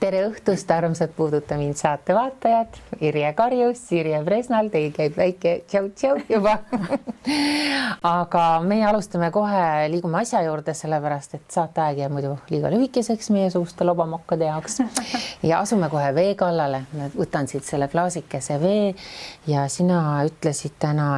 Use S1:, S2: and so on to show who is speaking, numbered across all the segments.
S1: tere õhtust, armsad Puuduta mind saate vaatajad. Irje Karjus, Irje Presnal, teil käib väike tšau-tšau juba. Aga meie alustame kohe, liigume asja juurde, sellepärast, et saateaeg jääb muidu liiga lühikeseks meie suuste lobamokkade jaoks. Ja asume kohe vee kallale. Võtan siit selle klaasikese vee ja sina ütlesid täna,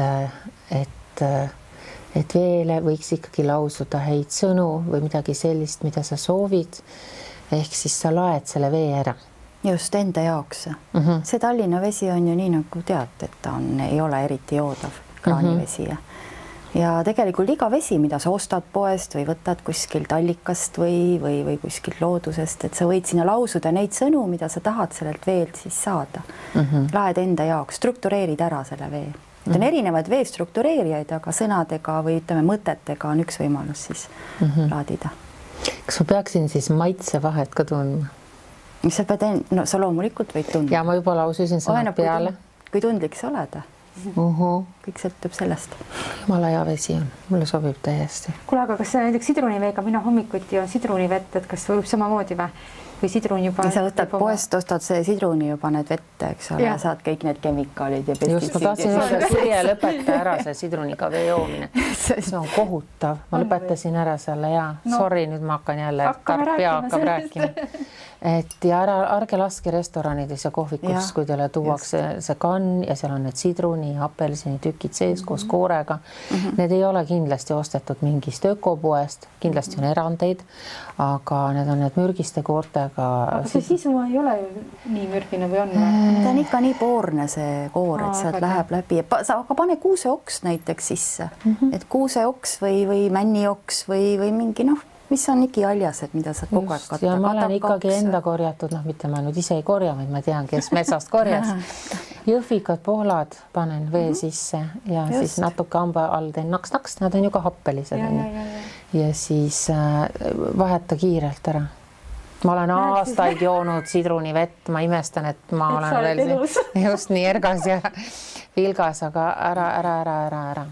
S1: et veele võiks ikkagi lausuda häid sõnu või midagi sellist, mida sa soovid. Ehk siis sa laed selle vee ära.
S2: Just enda jaoks. See Tallinna vesi on ju nii nagu tead, et ta ei ole eriti joodav kraanivesi. Ja tegelikult iga vesi, mida sa ostad poest või võtad kuskilt allikast või kuskilt loodusest, et sa võid sinna lausuda neid sõnu, mida sa tahad sellelt veelt siis saada. Laed enda jaoks, struktureerid ära selle vee. Et on erinevaid vee struktureerijaid, aga sõnadega või ütleme mõtetega on üks võimalus siis laadida.
S1: Kas ma peaksin siis maitse vahet ka tundma?
S2: Sa pead, no sa loomulikult võid tundma.
S1: Ja ma juba laususin sõnad peale.
S2: Kui tundlik sa oled. Kõik sõltub sellest.
S1: Jumala hea vesi on. Mulle sobib täiesti.
S3: Kuule, aga kas see näiteks sidruniveega mina hommikuti on sidrunivett, et kas võib samamoodi või? Või sidrun juba...
S2: Sa võtad poest, ostad see sidruni juba need vette, eks ole, ja saad kõik need kemikaalid ja pestitsiidid.
S1: Just, ma tahtsin öelda, Sirje lõpeta ära see sidruniga vee joomine. See on kohutav. Ma lõpetasin ära selle ja sorry, nüüd ma hakkan jälle, tark pea hakkab rääkima. Et ja ärge laske restoranides ja kohvikus, kui teile tuuakse see kann ja seal on need sidruni ja apelsini tükid sees koos koorega. Need ei ole kindlasti ostetud mingist ökopoest, kindlasti on erandeid, aga need on need mürgiste koortega.
S3: Aga see sisu ei ole nii mürgine või on?
S2: Ta on ikka nii poorne see koor, et sealt läheb läbi. Aga pane kuuseoks näiteks sisse, et kuuseoks või männioks või mingi mis on ikialjased, mida sa kogu aeg katta.
S1: Ja ma olen ikkagi enda korjatud, mitte ma nüüd ise ei korja, vaid ma tean, kes metsast korjas. Jõhvikad pohlad panen vee sisse ja siis natuke hamba all teen naks-naks, nad on ju ka happelised. Ja siis vaheta kiirelt ära. Ma olen aastaid joonud sidrunivett, ma imestan, et ma olen veel just nii ergas ja vilgas, aga ära.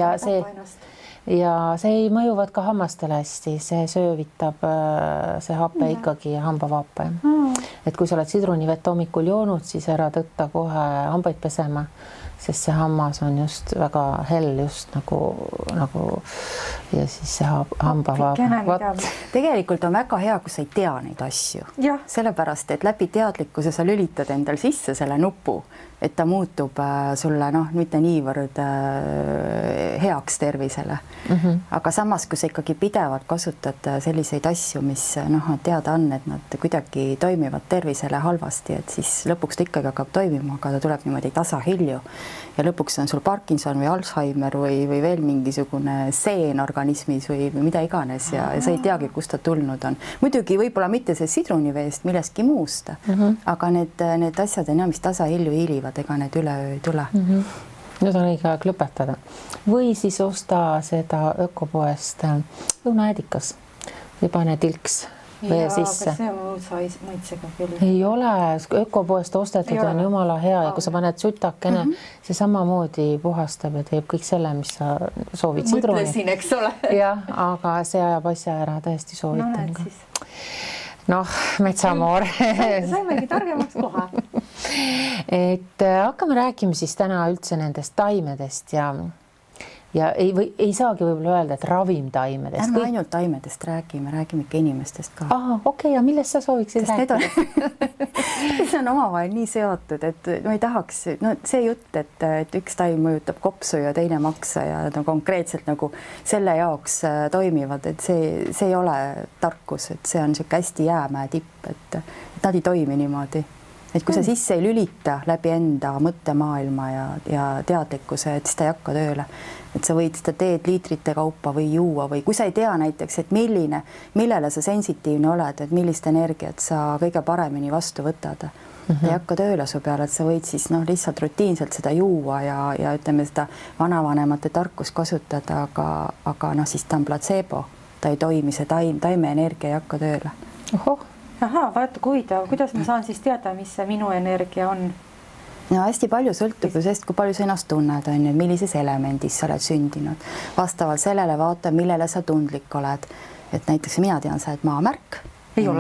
S1: Ja see ei mõjuvad ka hammastele hästi, see söövitab see happe ikkagi hambavaape. Et kui sa oled sidrunivett hommikul joonud, siis ära tõtta kohe hambaid pesema, sest see hammas on just väga hell just nagu ja siis see hambavaape.
S2: Tegelikult on väga hea, kui sa ei tea neid asju. Sellepärast, et läbi teadlikkuse sa lülitad endal sisse selle nupu, et ta muutub sulle mitte niivõrd heaks tervisele. Aga samas, kui sa ikkagi pidevalt kasutad selliseid asju, mis teada on, et nad kuidagi toimivad tervisele halvasti, et siis lõpuks ta ikkagi hakkab toimima, aga ta tuleb niimoodi tasahilju. Ja lõpuks on sul Parkinson või Alzheimer või veel mingisugune seen organismis või mida iganes ja sa ei teagi, kust ta tulnud on. Muidugi võib-olla mitte see sidruniveest millestki muust, aga need asjad on mis tasahilju hiilivad, ega need üleöö ei tule.
S1: Nüüd on õige aeg lõpetada. Või siis osta seda ökopoest õunaedikas või pane tilks vee sisse.
S3: Aga see on maitsega küll.
S1: Ei ole, ökopoest ostetud on jumala hea ja kui sa paned sutakene, see samamoodi puhastab ja teeb kõik selle, mis sa soovid sidruni.
S3: Mõtlesin, eks ole.
S1: Jah, aga see ajab asja ära, täiesti soovitan ka. Metsamoor.
S3: Saimegi targemaks kohe.
S1: Et hakkame rääkima siis täna üldse nendest taimedest ja ei saagi võib-olla öelda, et ravimtaimedest.
S2: Ärme ainult taimedest räägime ikka inimestest ka.
S1: Okei, ja millest sa sooviksid rääkida?
S2: See on omavahel nii seotud, et ma ei tahaks, see jutt, et üks taim mõjutab kopsu ja teine maksa ja konkreetselt nagu selle jaoks toimivad, et see ei ole tarkus, et see on niisugune hästi jäämäe tipp, et nad ei toimi niimoodi. Et kui sa sisse ei lülita läbi enda mõttemaailma ja teadlikkuse, et siis ta ei hakka tööle. Et sa võid seda teed liitrite kaupa või juua või kui sa ei tea näiteks, et millele sa sensitiivne oled, et millist energiat sa kõige paremini vastu võtad. Ta ei hakka tööle su peale, et sa võid siis lihtsalt rutiinselt seda juua ja ütleme seda vanavanemate tarkust kasutada, aga siis ta on placebo. Ta ei toimi, see taime energia ei hakka tööle.
S3: Vaata, kuidas ma saan siis teada, mis see minu energia on?
S2: Hästi palju sõltub ju sest, kui palju sa ennast tunned, millises elemendis sa oled sündinud. Vastavalt sellele vaata, millele sa tundlik oled. Et näiteks mina tean sa, et maamärk.
S3: Ei ole?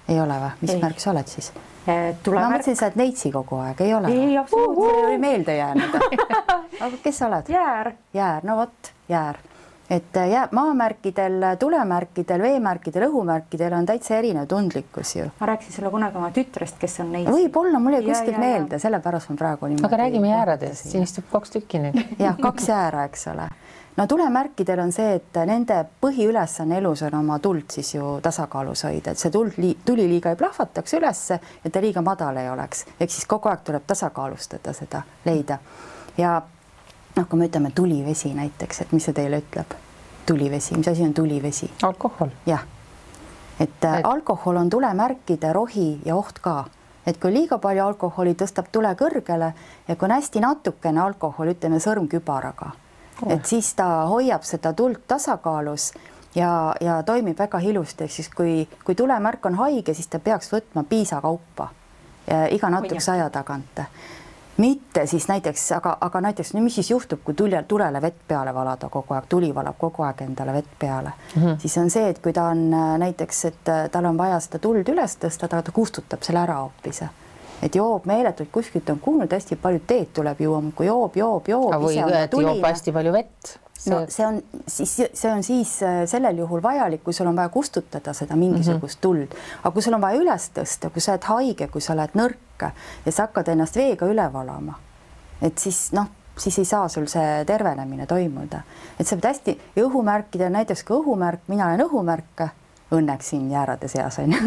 S2: ei ole või? Mis märk sa oled siis?
S3: Tulemärk.
S2: Ma mõtlesin, sa oled neitsi kogu aeg, ei ole?
S3: Ei, absoluutselt.
S2: See oli meelde jäänud. Aga kes sa oled?
S3: Jäär.
S2: Jäär, no vot, jäär. Et maamärkidel, tulemärkidel, veemärkidel, õhumärkidel on täitsa erinev tundlikkus ju.
S3: Ma rääkisin sulle kunagi oma tütrest, kes on neitsi.
S2: Võib-olla, mul ei kuskilt meelde, sellepärast ma praegu niimoodi.
S1: Aga räägime jääradest, siin istub 2 tükki nüüd.
S2: Jah, 2 jäära, eks ole. No tulemärkidel on see, et nende põhiülesanne elus on oma tuld siis ju tasakaalus hoida, et see tuli liiga ei plahvataks ülesse, et ta liiga madal ei oleks. Ehk siis kogu aeg tuleb tasakaalustada seda, leida. Ja kui me ütleme tulivesi näiteks, et mis see teile ütleb? Tulivesi, mis asi on tulivesi?
S1: Alkohol.
S2: Jah. Et alkohol on tulemärkide rohi ja oht ka. Et kui liiga palju alkoholi tõstab tule kõrgele ja kui on hästi natukene alkohol, ütleme sõrmkübaraga, et siis ta hoiab seda tuld tasakaalus ja toimib väga ilusti. Ehk siis kui tulemärk on haige, siis ta peaks võtma piisakaupa iga natukese aja tagant. Mitte siis näiteks, aga näiteks mis siis juhtub, kui tulele vett peale valada kogu aeg, tuli valab kogu aeg endale vett peale, siis on see, et kui ta on näiteks, et tal on vaja seda tuld üles tõsta, ta kustutab selle ära hoopis. Et joob meeletult, kuskilt on kuulnud, hästi palju teed tuleb juua, kui joob.
S1: Või joob hästi palju vett.
S2: No see on siis sellel juhul vajalik, kui sul on vaja kustutada seda mingisugust tuld. Aga kui sul on vaja üles tõsta, kui sa oled haige, kui sa oled nõrk ja sa hakkad ennast veega üle valama, et siis ei saa sul see tervenemine toimuda. Et sa pead hästi õhumärkida, näiteks kui õhumärk, mina olen õhumärk, õnneks siin jäärade seas on.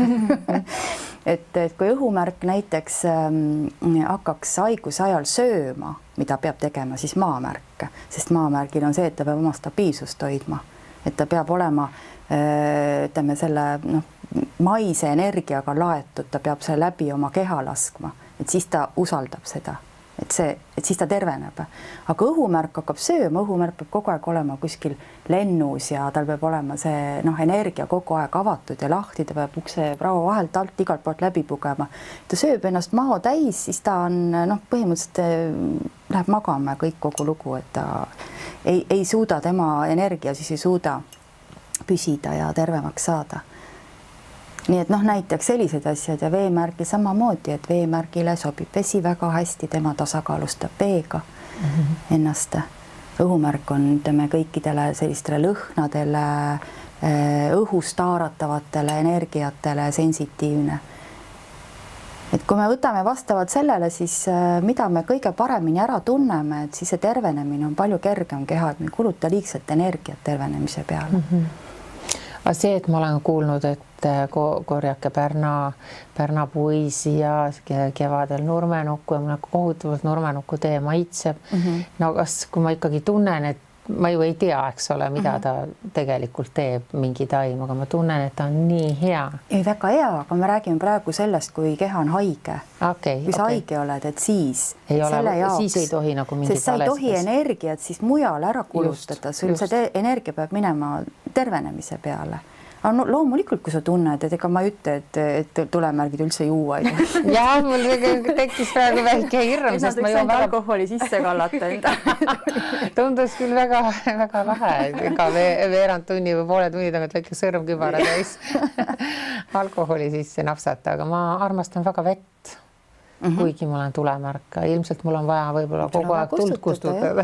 S2: et kui õhumärk näiteks hakkaks haiguse ajal sööma, mida peab tegema, siis maamärk, sest maamärgil on see, et ta peab oma stabiilsust hoidma, et ta peab olema ütleme selle maise energiaga laetud, ta peab selle läbi oma keha laskma, et siis ta usaldab seda, et siis ta terveneb. Aga õhumärk hakkab sööma, õhumärk peab kogu aeg olema kuskil lennus ja tal peab olema see energia kogu aeg avatud ja lahti, ta peab ukse raua vahelt alt igalt poolt läbi pugema. Ta sööb ennast maho täis, siis ta on põhimõtteliselt läheb magama ja kõik kogu lugu, et ta ei suuda, tema energia siis ei suuda püsida ja tervemaks saada. Nii et näiteks sellised asjad ja veemärgi samamoodi, et veemärgile sobib vesi väga hästi, tema tasakaalustab veega ennast. Õhumärk on kõikidele sellistele lõhnadele, õhust haaratavatele energiatele sensitiivne. Et kui me võtame vastavalt sellele, siis mida me kõige paremini ära tunneme, et siis see tervenemine on palju kergem keha, et me ei kuluta liigselt energiat tervenemise peale.
S1: Aga see, et ma olen kuulnud, et korjake Pärna puisi ja kevadel nurmenukku ja mulle kohutavalt nurmenukku tee maitseb. No kas, kui ma ikkagi tunnen, et ma ju ei tea, eks ole, mida ta tegelikult teeb mingi taim, aga ma tunnen, et ta on nii hea.
S2: Ei, väga hea, aga me räägime praegu sellest, kui keha on haige. Kui sa haige oled, et siis
S1: ei tohi nagu mingit
S2: sest sa ei tohi energiat siis mujal ära kulutada, sul see energia peab minema tervenemise peale. Aga loomulikult, kui sa tunned, et ega ma ei ütle, et tulemärgid üldse juua ei tohi.
S1: Jah, mul tekkis praegu väike hirm, sest ma joon
S2: alkoholi sisse kallata enda.
S1: Tundus küll väga lahe, ega veerand tunni või poole tunni tagant väike sõrmkübara täis alkoholi sisse napsata, aga ma armastan väga vett, kuigi ma olen tulemärk. Ilmselt mul on vaja võib-olla kogu aeg tuld kustutada.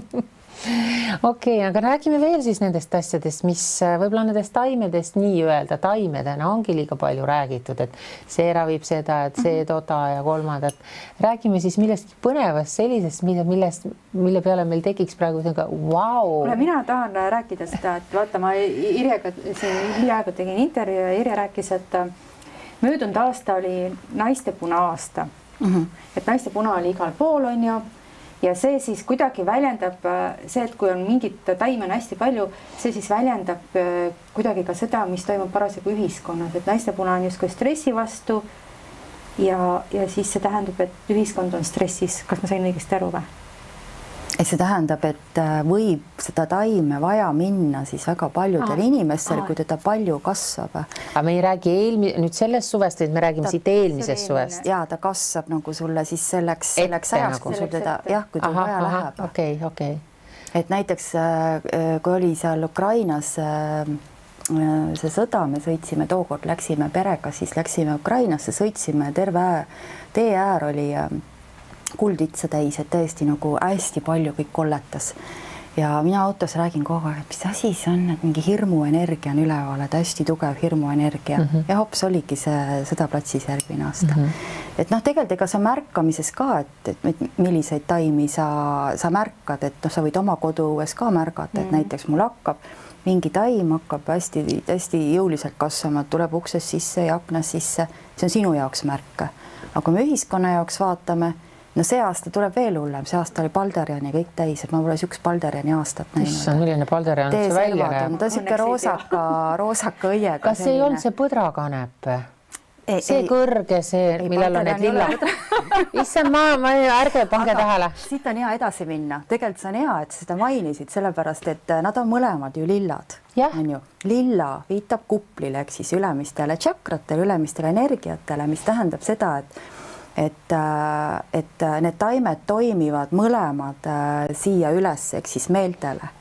S1: Okei, aga räägime veel siis nendest asjadest, mis võib-olla nendest taimedest nii-öelda taimedena ongi liiga palju räägitud, et see ravib seda, et see toda ja kolmandat. Räägime siis millestki põnevast sellisest, mille peale meil tekiks praegu wow.
S3: Mina tahan rääkida seda, et vaata, ma Irjega hiljaaegu tegin intervjuu ja Irja rääkis, et möödunud aasta oli naistepuna aasta. Et naistepuna oli igal pool, on ju. Ja see siis kuidagi väljendab see, et kui on mingit taime on hästi palju, see siis väljendab kuidagi ka seda, mis toimub parasjagu ühiskonnas, et naistepuna on justkui stressi vastu ja siis see tähendab, et ühiskond on stressis. Kas ma sain õigesti aru või?
S2: See tähendab, et võib seda taime vaja minna siis väga paljudel inimestel, kui teda palju kasvab.
S1: Aga me ei räägi nüüd sellest suvest, et me räägime siit eelmisest suvest.
S2: Ja ta kasvab nagu sulle siis selleks ajaks, kui sul teda, kui ta vaja läheb.
S1: Okei.
S2: Et näiteks, kui oli seal Ukrainas see sõda, me sõitsime, tookord läksime perega, siis läksime Ukrainasse, sõitsime, terve tee äär oli kulditsa täis, et täiesti nagu hästi palju kõik kolletas. Ja mina autos räägin kogu aeg, et mis asi see on, et mingi hirmuenergia on üleval, et hästi tugev hirmuenergia ja hops oligi see sõdaplatsis järgmine aasta. Et noh, tegelikult ega sa märkamises ka, et milliseid taimi sa märkad, et noh, sa võid oma koduõues ka märgata, et näiteks mul hakkab mingi taim hakkab hästi jõuliselt kasvama, tuleb uksest sisse ja aknas sisse, see on sinu jaoks märk. Aga kui me ühiskonna jaoks vaatame, no see aasta tuleb veel hullem, see aasta oli Balderian ja kõik täis, et ma pole üks Balderiani aastat näinud.
S1: Issand, milline Balderian see välja näeb?
S2: Ta on siuke roosaka õiega.
S1: Kas ei olnud see põdrakanep? See kõrge, see, millel on need lilla. Issand, ma ärge pange tähele.
S2: Siit on hea edasi minna. Tegelikult see on hea, et seda mainisid, sellepärast, et nad on mõlemad ju lillad. On ju. Lilla viitab kuplile, ehk siis ülemistele tšakratele, ülemistele energiatele, mis tähendab seda, et need taimed toimivad mõlemad siia üles, ehk siis meeltele.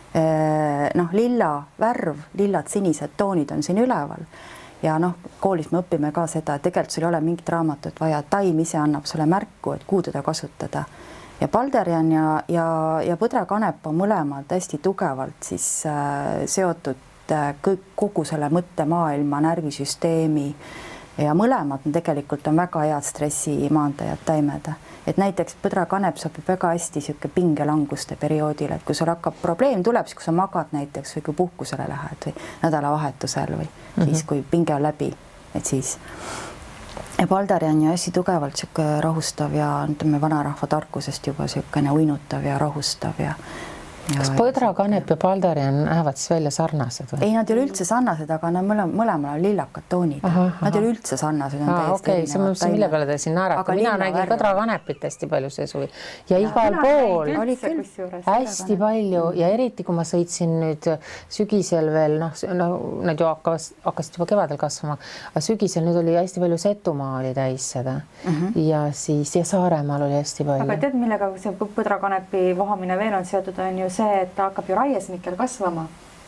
S2: Noh, lilla värv, lillad sinised toonid on siin üleval. Ja noh, koolis me õpime ka seda, et tegelikult sul ei ole mingit raamatut vaja, taim ise annab sulle märku, et kuhu teda kasutada. Ja Balderian ja põdrakanep on mõlemad hästi tugevalt siis seotud kogu selle mõttemaailma, närvisüsteemi ja mõlemad tegelikult on väga head stressimaandajad taimed. Et näiteks põdrakanep sobib väga hästi siuke pingelanguste perioodil, et kui sul hakkab probleem tuleb, siis kui sa magad näiteks või kui puhkusele lähed või nädalavahetusel või siis kui pinge on läbi, et siis. Ja Balderian on hästi tugevalt siuke rahustav ja ütleme vanarahva tarkusest juba siukene uinutav ja rahustav ja
S1: kas põdrakanep ja Balderian näevad siis välja sarnased või?
S2: Ei, nad ei ole üldse sarnased, aga nad mõlemal on lillakad toonid. Nad ei ole üldse sarnased.
S1: Okei, see mõtlesin, mille peale te siin naerate. Mina nägin põdrakanepit hästi palju see suvi. Ja igal pool hästi palju ja eriti, kui ma sõitsin nüüd sügisel veel, nad ju hakkasid juba kevadel kasvama, aga sügisel nüüd oli hästi palju Setumaa oli täis seda ja siis ja Saaremaal oli hästi palju.
S3: Aga tead, millega see põdrakanepi vohamine veel on seotud, on ju see, et ta hakkab ju raiesmikel kasvama.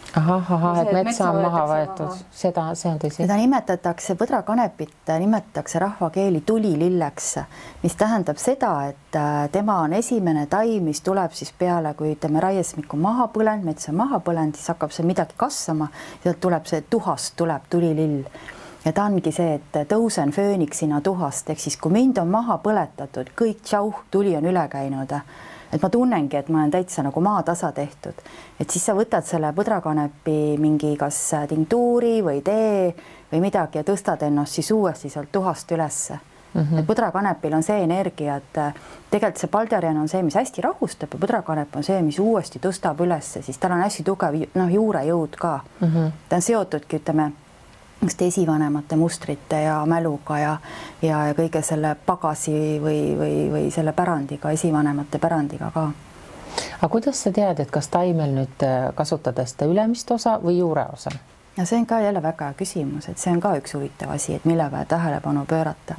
S1: Et metsa on maha võetud. See on tõsi.
S2: Seda nimetatakse, põdrakanepit nimetatakse rahvakeeli tulililleks, mis tähendab seda, et tema on esimene taim, mis tuleb siis peale, kui ütleme raiesmik on maha põlend, metsa maha põlend, siis hakkab see midagi kasvama ja tuleb see tuhast, tuleb tulilill. Ja ta ongi see, et tõusen fööniksina tuhast, ehk siis kui mind on maha põletatud, kõik tšauh, tuli on üle käinud. Et ma tunnengi, et ma olen täitsa nagu maatasa tehtud. Et siis sa võtad selle põdrakanepi mingi kas tinktuuri või tee või midagi ja tõstad ennast siis uuesti sealt tuhast ülesse. Et põdrakanepil on see energia, et tegelikult see Balderian on see, mis hästi rahustab ja põdrakanep on see, mis uuesti tõstab ülesse, siis tal on hästi tugev juurejõud ka. Ta on seotudki, ütleme, esivanemate mustrite ja mäluga ja kõige selle pagasi või selle pärandiga, esivanemate pärandiga ka.
S1: Aga kuidas sa tead, et kas taimel nüüd kasutada seda ülemist osa või juure osa?
S2: Ja see on ka jälle väga küsimus, et see on ka üks huvitav asi, et mille peale tähelepanu pöörata.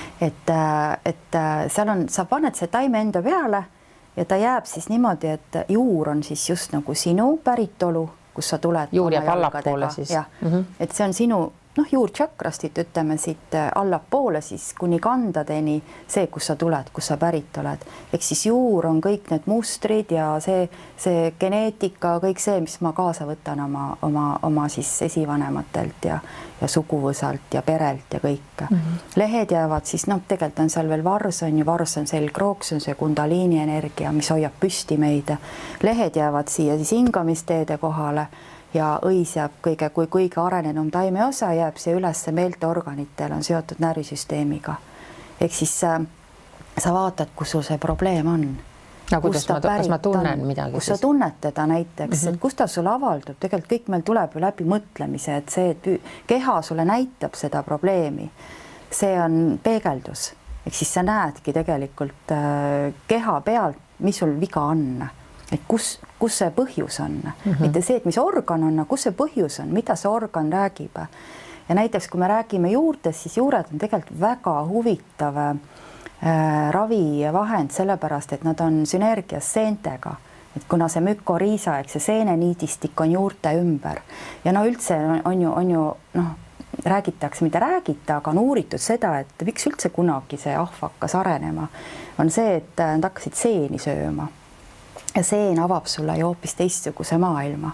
S2: Et seal on, sa paned see taime enda peale ja ta jääb siis niimoodi, et juur on siis just nagu sinu päritolu, kus sa tuled.
S1: Juur jääb allapoole siis.
S2: Et see on sinu juurtšakrastit, ütleme siit allapoole siis kuni kandadeni see, kus sa tuled, kus sa pärit oled. Ehk siis juur on kõik need mustrid ja see geneetika, kõik see, mis ma kaasa võtan oma siis esivanematelt ja suguvõsalt ja perelt ja kõik. Lehed jäävad siis, tegelikult on seal veel vars on selgroog, see on see kundaliini energia, mis hoiab püsti meid. Lehed jäävad siia siis hingamisteede kohale ja õis jääb kõige arenenum taime osa jääb see üles meelteorganitel on seotud närvisüsteemiga. Ehk siis sa vaatad, kus sul see probleem on.
S1: Kas ma tunnen midagi?
S2: Kus sa tunned teda näiteks, et kus ta sulle avaldub, tegelikult kõik meil tuleb ju läbi mõtlemise, et see, et keha sulle näitab seda probleemi, see on peegeldus. Ehk siis sa näedki tegelikult keha pealt, mis sul viga on. Et kus see põhjus on, mitte see, et mis organ on, kus see põhjus on, mida see organ räägib. Ja näiteks, kui me räägime juurtest, siis juured on tegelikult väga huvitav ravivahend, sellepärast, et nad on sünergias seentega. et kuna see mükoriisa, eks see seeneniidistik on juurte ümber ja no üldse on ju noh, räägitakse, mida räägita, aga on uuritud seda, et miks üldse kunagi see ahv hakkas arenema, on see, et nad hakkasid seeni sööma ja seen avab sulle ju hoopis teistsuguse maailma.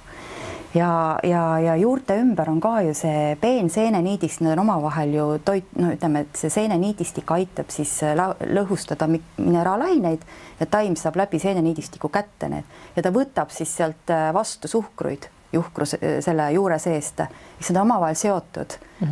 S2: Ja juurte ümber on ka ju see peenseeneniidistik, need on omavahel ju no ütleme, et see seeneniidistik aitab siis lõhustada mineraalaineid ja taim saab läbi seeneniidistiku kätte need ja ta võtab siis sealt vastu suhkruid selle juure seest, mis on omavahel seotud.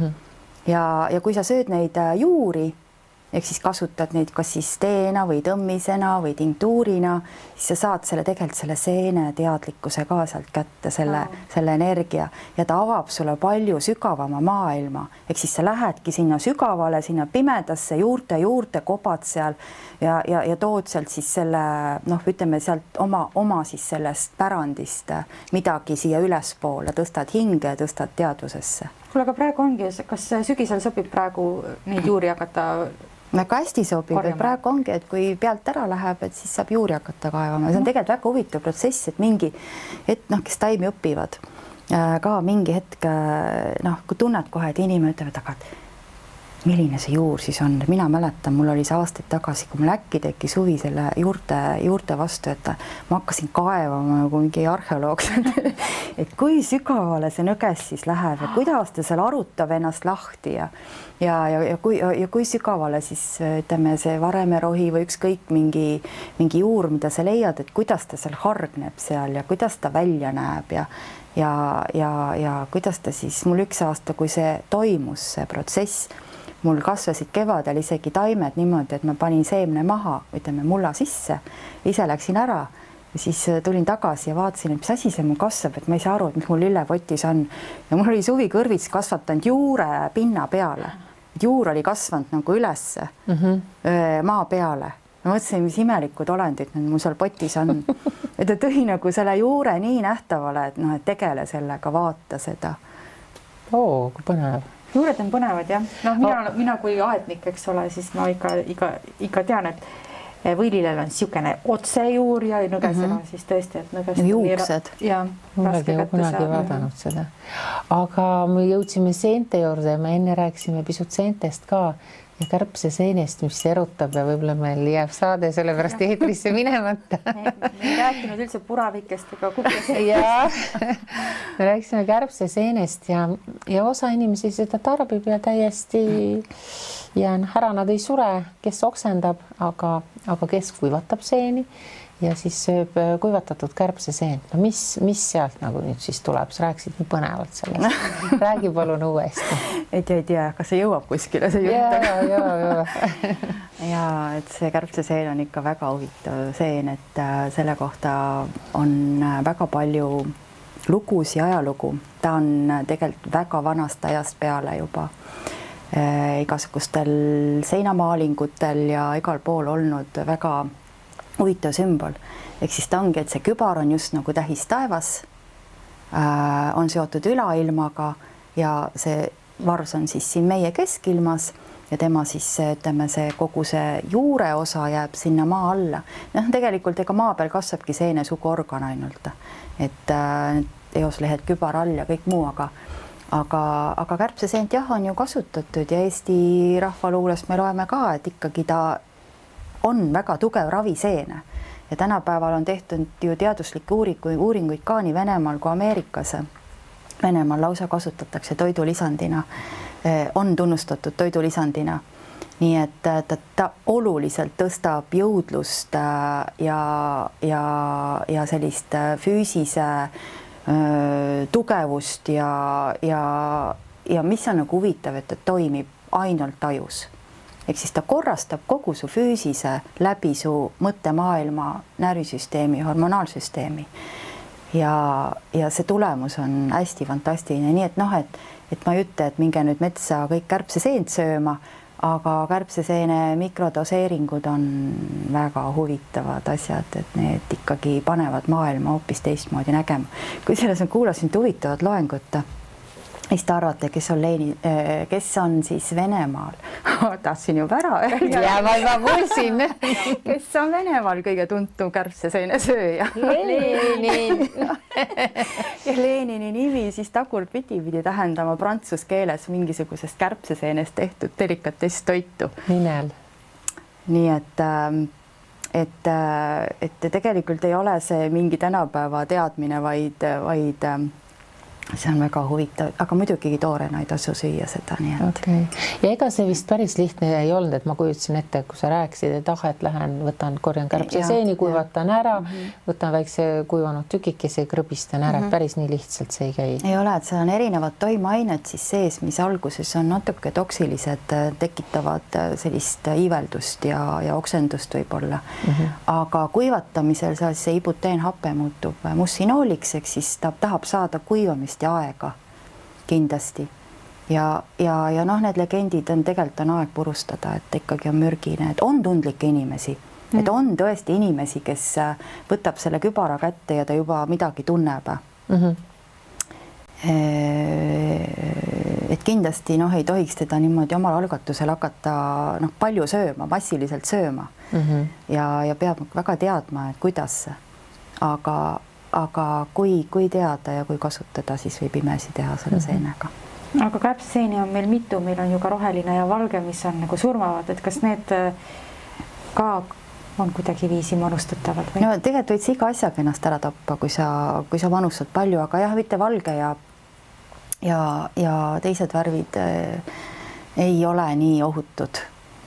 S2: Ja kui sa sööd neid juuri, ehk siis kasutad neid kas siis teena või tõmmisena või tinktuurina, siis sa saad tegelikult selle seene teadlikkuse ka sealt kätte, selle energia ja ta avab sulle palju sügavama maailma. Ehk siis sa lähedki sinna sügavale, sinna pimedasse juurte kobad seal ja tood sealt siis selle, noh, ütleme sealt oma siis sellest pärandist midagi siia ülespoole, tõstad hinge, tõstad teadvusesse.
S3: Kuule, aga praegu ongi, kas sügisel sobib praegu neid juuri hakata
S2: väga hästi sobib, et praegu ongi, et kui pealt ära läheb, et siis saab juuri hakata kaevama. See on tegelikult väga huvitav protsess, et mingi hetk, noh, kes taimi õpivad, ka mingi hetk, noh, kui tunned kohe, et inimene ütleb, et aga milline see juur siis on. Mina mäletan, mul oli see aastaid tagasi, kui mul äkki tekkis huvi selle juurte vastu, et ma hakkasin kaevama nagu mingi arheoloog, et kui sügavale see nõges siis läheb ja kuidas ta seal arutab ennast lahti ja kui sügavale siis ütleme see varemerohi või ükskõik mingi juur, mida sa leiad, et kuidas ta seal hargneb seal ja kuidas ta välja näeb ja kuidas ta siis, mul üks aasta, kui see toimus, see protsess, mul kasvasid kevadel isegi taimed niimoodi, et ma panin seemne maha, ütleme mulla sisse, ise läksin ära ja siis tulin tagasi ja vaatasin, et mis asi see mul kasvab, et ma ei saa aru, et mis mul lillepotis on. Ja mul oli suvikõrvits kasvatanud juure pinna peale. Juur oli kasvanud nagu ülesse maa peale. Ma mõtlesin, mis imelikud olendid mul seal potis on. Ja ta tõi nagu selle juure nii nähtavale, et noh, et tegele sellega, vaata seda.
S1: Kui põnev.
S3: Juured on põnevad, jah. No, mina kui aednik, eks ole, siis ma ikka tean, et võililel on siukene otsejuur ja nõgesena siis tõesti, et nõgest
S2: juuksed.
S1: Mullegi kunagi vaadanud seda. Aga me jõudsime seente juurde ja me enne rääkisime pisut seentest ka ja kärbse seenest, mis erutab ja võib-olla meil jääb saade sellepärast eetrisse minemata.
S3: Me ei rääkinud üldse puravikest ega kuklasest.
S1: Me rääkisime kärbse seenest ja osa inimesi seda tarbib ja täiesti ära nad ei sure, kes oksendab, aga kes kuivatab seeni ja siis sööb kuivatatud kärbseseent. No mis sealt nagu nüüd siis tuleb? Sa rääkisid nii põnevalt sellest. Räägi palun uuesti.
S2: Et ei tea, kas see jõuab kuskile see jutt. Ja et see kärbseseen on ikka väga huvitav seen, et selle kohta on väga palju lugusid ja ajalugu. Ta on tegelikult väga vanast ajast peale juba igasugustel seinamaalingutel ja igal pool olnud väga huvitav sümbol. Ehk siis ta ongi, et see kübar on just nagu tähis taevas, on seotud ülailmaga ja see vars on siis siin meie keskilmas ja tema siis ütleme, see kogu see juure osa jääb sinna maa alla. Noh, tegelikult ega maa peal kasvabki seenesuguorgan ainult, et eoslehed kübar all ja kõik muu, aga kärbseseent jah, on ju kasutatud ja Eesti rahvaluulest me loeme ka, et ikkagi ta on väga tugev raviseene ja tänapäeval on tehtud ju teaduslikke uuringuid ka nii Venemaal kui Ameerikas. Venemaal lausa kasutatakse toidulisandina, on tunnustatud toidulisandina. Nii et ta oluliselt tõstab jõudlust ja sellist füüsise tugevust ja mis on nagu huvitav, et ta toimib ainult tajus. Ehk siis ta korrastab kogu su füüsise läbi su mõttemaailma, närvisüsteemi, hormonaalsüsteemi. Ja see tulemus on hästi fantastiline. Nii et noh, et ma ei ütle, et minge nüüd metsa kõik kärbseseent sööma, aga kärbseseene mikrodoseeringud on väga huvitavad asjad, et need ikkagi panevad maailma hoopis teistmoodi nägema. Kui selles ma kuulasin huvitavat loengut, mis te arvate, kes on siis Venemaal? Tahtsin juba ära öelda.
S1: Ja ma juba kuulsin.
S2: Kes on Venemaal kõige tuntum kärbseseene sööja?
S1: Lenin.
S2: Ja Lenini nimi siis tagurpidi pidi tähendama prantsuse keeles mingisugusest kärbseseenest tehtud delikatess toitu.
S1: Nimel.
S2: Nii et tegelikult ei ole see mingi tänapäeva teadmine, vaid see on väga huvitav, aga muidugi toorena ei tasu süüa seda, nii et.
S1: Okay. Ja ega see vist päris lihtne ei olnud, et ma kujutasin ette, kui sa rääkisid, et et lähen, võtan, korjan kärbseseeni, kuivatan ära, võtan väikse kuivanud tükikese, krõbistan ära, et päris nii lihtsalt see ei käi.
S2: Ei ole, et see on erinevad toimeained siis sees, mis alguses on natuke toksilised, tekitavad sellist iiveldust ja oksendust võib-olla. Aga kuivatamisel see ibuteenhape muutub mussinooliks, ehk siis ta tahab saada kuivamist ja aega kindlasti ja need legendid on tegelikult on aeg purustada, et ikkagi on mürgine, et on tundlikke inimesi, et on tõesti inimesi, kes võtab selle kübara kätte ja ta juba midagi tunneb. Et kindlasti ei tohiks teda niimoodi omal algatusel hakata palju sööma, massiliselt sööma ja peab väga teadma, et kuidas, aga kui teada ja kui kasutada, siis võib imesi teha selle seenega.
S3: Aga kärbseseeni on meil mitu, meil on ju ka roheline ja valge, mis on nagu surmavad, et kas need ka on kuidagi viisi manustatavad? Või?
S2: No tegelikult võid iga asjaga ennast ära tappa, kui sa manustad palju, aga jah, mitte valge ja teised värvid ei ole nii ohutud.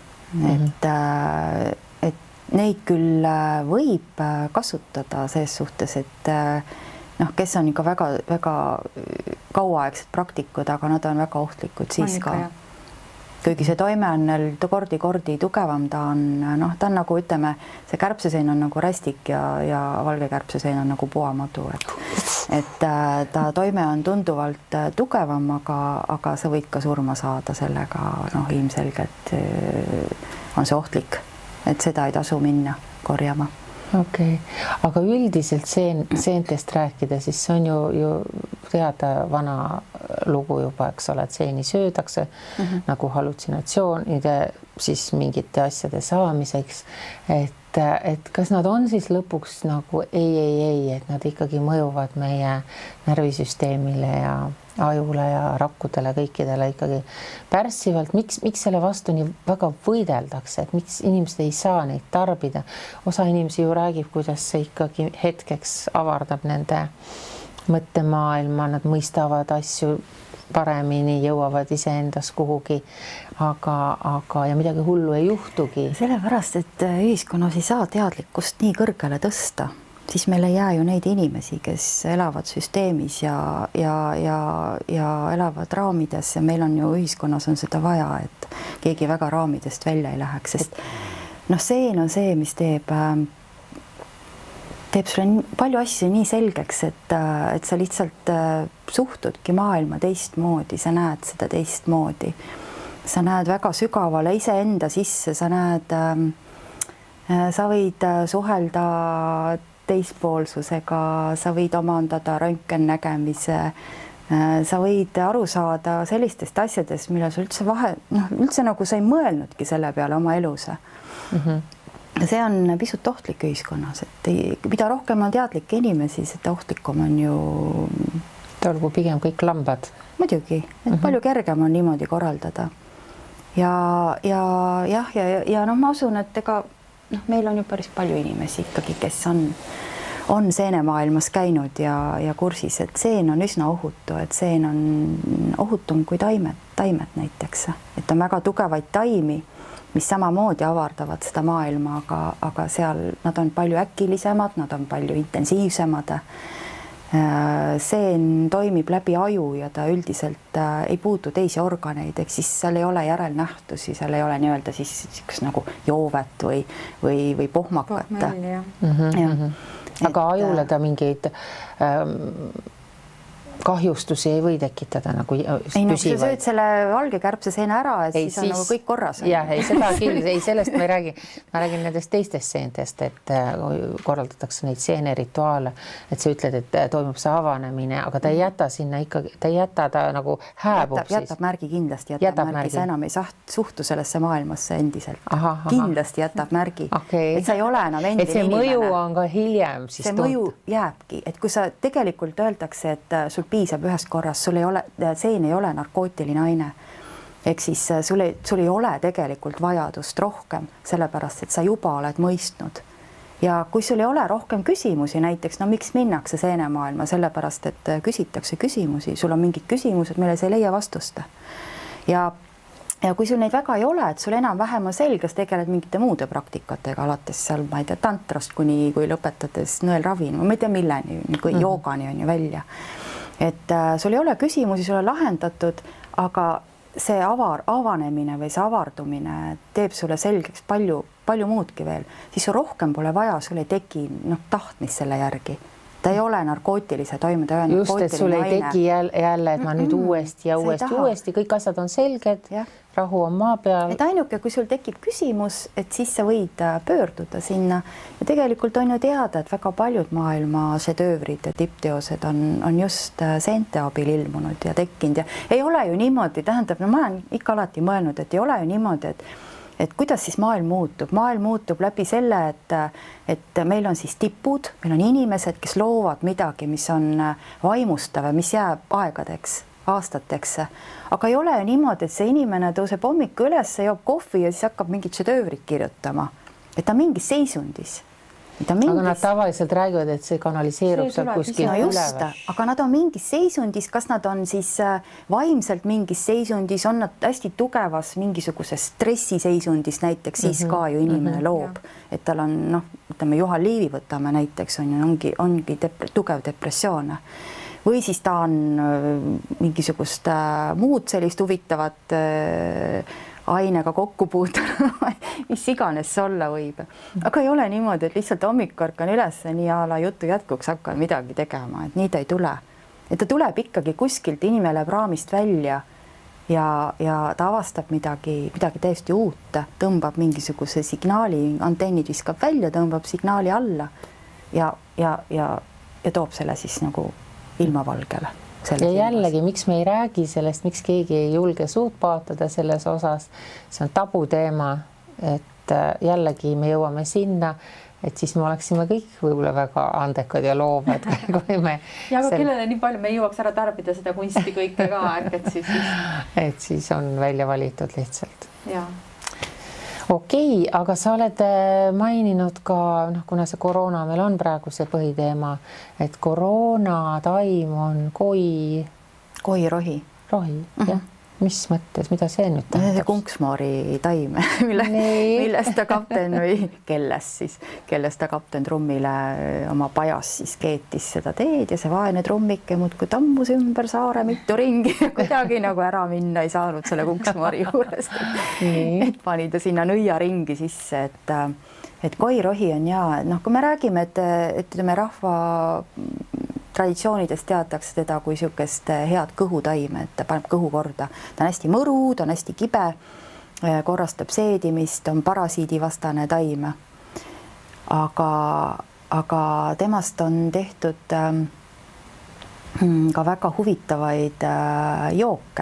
S2: Et neid küll võib kasutada selles suhtes, et kes on ikka väga kauaaegsed praktikud, aga nad on väga ohtlikud siis ka. Kuigi see toime on kordi tugevam, ta on nagu ütleme, see kärbseseen on nagu rästik ja valge kärbseseen on nagu puamadu, et ta toime on tunduvalt tugevam, aga sa võid ka surma saada sellega, ilmselgelt on see ohtlik. Et seda ei tasu minna korjama.
S1: Okay. Aga üldiselt seentest rääkida, siis see on ju teada vana lugu juba, eks ole, et seeni söödakse nagu hallutsinatsioonide siis mingite asjade saamiseks, et kas nad on siis lõpuks nagu ei, et nad ikkagi mõjuvad meie närvisüsteemile ja ajule ja rakkudele kõikidele ikkagi pärssivalt. Miks selle vastu nii väga võideldakse, et miks inimesed ei saa neid tarbida? Osa inimesi ju räägib, kuidas see ikkagi hetkeks avardab nende mõttemaailma, nad mõistavad asju paremini, jõuavad iseendas kuhugi, aga ja midagi hullu ei juhtugi. Sellepärast, et ühiskonnas ei saa teadlikkust nii kõrgele tõsta, siis meil ei jää ju neid inimesi, kes elavad süsteemis ja elavad raamides ja meil on ju ühiskonnas on seda vaja, et keegi väga raamidest välja ei läheks, sest seen on see, mis teeb sulle palju asju nii selgeks, et sa lihtsalt suhtudki maailma teistmoodi, sa näed seda teistmoodi. Sa näed väga sügavale iseenda sisse, sa võid suhelda teispoolsusega, sa võid omandada röntgennägemise, sa võid aru saada sellistest asjadest, mille sa üldse nagu sa ei mõelnudki selle peale oma elus. See on pisut ohtlik ühiskonnas, et mida rohkem on teadlikke inimesi, seda ohtlikum on ju... Olgu pigem kõik lambad.
S2: Muidugi, et palju kergem on niimoodi korraldada. Ja ma usun, et meil on ju päris palju inimesi ikkagi, kes on seenemaailmas käinud ja kursis, et seen on üsna ohutu, et seen on ohutum kui taimed näiteks, et on väga tugevaid taimi, mis samamoodi avardavad seda maailma, aga seal nad on palju äkilisemad, nad on palju intensiivsemad. Seen toimib läbi aju ja ta üldiselt ei puutu teisi organeid, ehk siis seal ei ole järelnähtusi, seal ei ole nii-öelda siis nagu joovet või pohmakat.
S1: Aga ajule ta mingeid kahjustusi ei või tekitada nagu
S2: ei, no, kui sa sööd selle valge kärbseseene ära, et ei, siis on nagu kõik korras.
S1: Jah, ei seda küll, ei sellest ma ei räägi. Ma räägin nendest teistest seentest, et korraldatakse neid seenerituaale, et sa ütled, et toimub see avanemine, aga ta ei jäta sinna ikkagi, ta ei jäta ta nagu hääbub siis.
S2: Jätab märgi kindlasti, jätab märgi. Sa enam ei suhtu sellesse maailmasse endiselt. Kindlasti jätab märgi. Et sa ei ole enam endine
S1: inimene. Et see mõju on ka hiljem siis
S2: see mõju jääbki, et kui sa tegelikult öeldakse, et sul piisab ühest korrast, sul ei ole, seen ei ole narkootiline aine. Ehk siis sul ei ole tegelikult vajadust rohkem, sellepärast, et sa juba oled mõistnud. Ja kui sul ei ole rohkem küsimusi, näiteks, no miks minnakse seenemaailma, sellepärast, et küsitakse küsimusi, sul on mingid küsimused, mille sa ei leia vastust. Ja kui sul neid väga ei ole, et sul enam-vähem on selges, tegeled mingite muude praktikatega, alates seal, ma ei tea, tantrast kui lõpetades nõelravi, ma ei tea milleni, kui joogani on ju välja. Et sul ei ole küsimusi, sul on lahendatud, aga see avanemine või see avardumine teeb sulle selgeks palju muudki veel, siis rohkem pole vaja, sul ei teki tahtmist selle järgi. Ta ei ole narkootilise toime, ta ei ole
S1: just, et sul ei teki jälle, et ma nüüd uuesti ja uuesti, kõik asjad on selged, rahu on maa peal.
S2: Et ainuke, kui sul tekib küsimus, et siis sa võid pöörduda sinna ja tegelikult on ju teada, et väga paljud maailma šedöövrid ja tippteosed on just seente abil ilmunud ja tekkinud ja ei ole ju niimoodi, tähendab, no ma olen ikka alati mõelnud, et ei ole ju niimoodi, et kuidas siis maailm muutub läbi selle, et meil on siis tipud, meil on inimesed, kes loovad midagi, mis on vaimustav ja mis jääb aegadeks, aastateks, aga ei ole ju niimoodi, et see inimene tõuseb hommikul üles, joob kohvi ja siis hakkab mingit šedöövrit kirjutama, et ta mingis seisundis.
S1: Aga nad tavaliselt räägivad, et see kanaliseerub seal kuskil
S2: üleval. Aga nad on mingis seisundis, kas nad on siis vaimselt mingis seisundis, on nad hästi tugevas mingisuguses stressiseisundis näiteks, siis ka ju inimene loob, et tal on, ütleme, Juhan Liivi võtame näiteks, ongi tugev depressioon. Või siis ta on mingisugust muud sellist huvitavat ainega kokku puutunud, mis iganes see olla võib. Aga ei ole niimoodi, et lihtsalt hommikul ärkan üles nii a la jutu jätkuks hakkan midagi tegema, et nii ta ei tule. Et ta tuleb ikkagi kuskilt, inimene läheb raamist välja ja ta avastab midagi täiesti uut, tõmbab mingisuguse signaali, antennid viskab välja, tõmbab signaali alla ja toob selle siis nagu ilmavalgele.
S1: Ja jällegi, miks me ei räägi sellest, miks keegi ei julge suud paotada selles osas, see on tabuteema, et jällegi me jõuame sinna, et siis me oleksime kõik võib-olla väga andekad ja loovad. Kui me
S3: ja aga kellele nii palju me ei jõuaks ära tarbida seda kunsti kõike ka,
S1: et siis on välja valitud lihtsalt.
S3: Ja.
S1: Okei, aga sa oled maininud ka, kuna see koroona meil on praegu see põhiteema, et koroonataim on
S2: koirohi.
S1: Rohi, jah. Mis mõttes, mida see nüüd tähendab?
S2: See kunksmoori taim, millest ta kapten või kellest ta kapten trummile oma pajas siis keetis seda teed ja see vaene trummike muudkui tammus ümber saare mitu ringi ja kuidagi nagu ära minna ei saanud selle kunksmoori juurest. Et pani ta sinna nõiaringi sisse, et koirohi on kui me räägime, et rahva traditsioonidest teatakse teda kui niisugust head kõhutaime, et ta paneb kõhu korda. Ta on hästi mõru, ta on hästi kibe, korrastab seedimist, on parasiidivastane taim. Aga temast on tehtud ka väga huvitavaid jooke.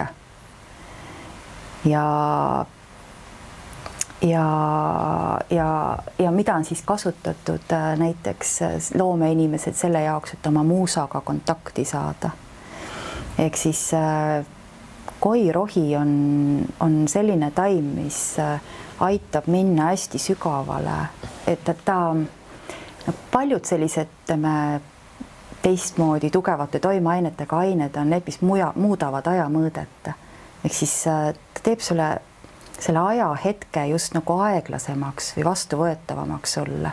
S2: Ja mida on siis kasutatud näiteks loomeinimesed selle jaoks, et oma muusaga kontakti saada. Ehk siis koirohi on selline taim, mis aitab minna hästi sügavale, et ta paljud sellised teistmoodi tugevate toimeainetega ained on need, mis muudavad ajamõõdet. Ehk siis ta teeb sulle selle ajahetke just nagu aeglasemaks või vastuvõetavamaks sulle.